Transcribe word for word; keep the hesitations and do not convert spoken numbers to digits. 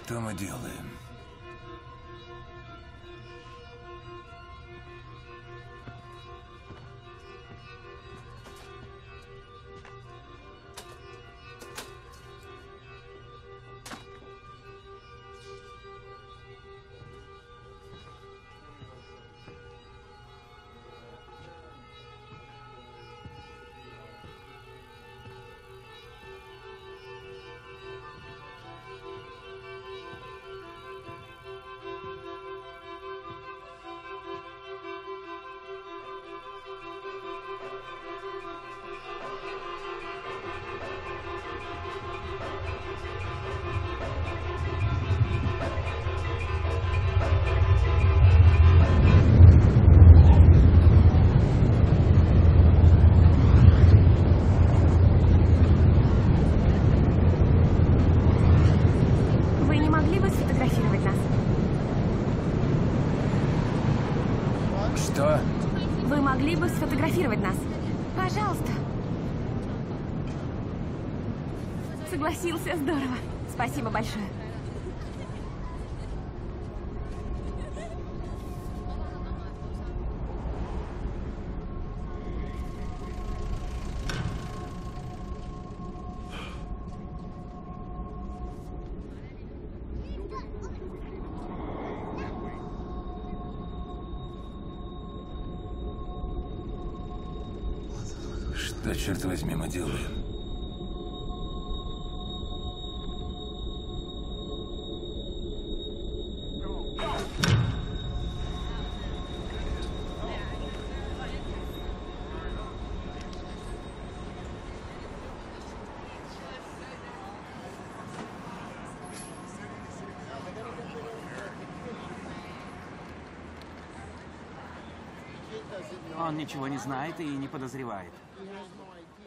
Что мы делаем? Что? Вы могли бы сфотографировать нас? Пожалуйста. Согласился, здорово. Спасибо большое. Что, черт возьми, мы делаем? Он ничего не знает и не подозревает.